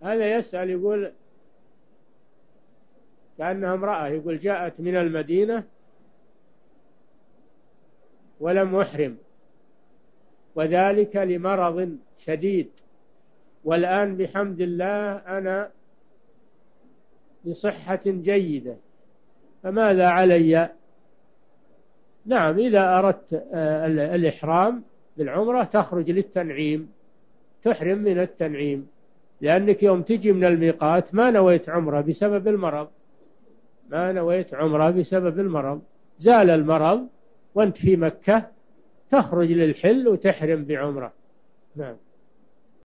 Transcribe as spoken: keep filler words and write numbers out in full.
هذا يسأل يقول كأنها امرأة، يقول جاءت من المدينة ولم أحرم، وذلك لمرض شديد، والآن بحمد الله أنا بصحة جيدة، فماذا علي؟ نعم، إذا أردت الإحرام بالعمرة تخرج للتنعيم، تحرم من التنعيم، لأنك يوم تجي من الميقات ما نويت عمرة بسبب المرض، ما نويت عمرة بسبب المرض، زال المرض وأنت في مكة، تخرج للحل وتحرم بعمرة. نعم.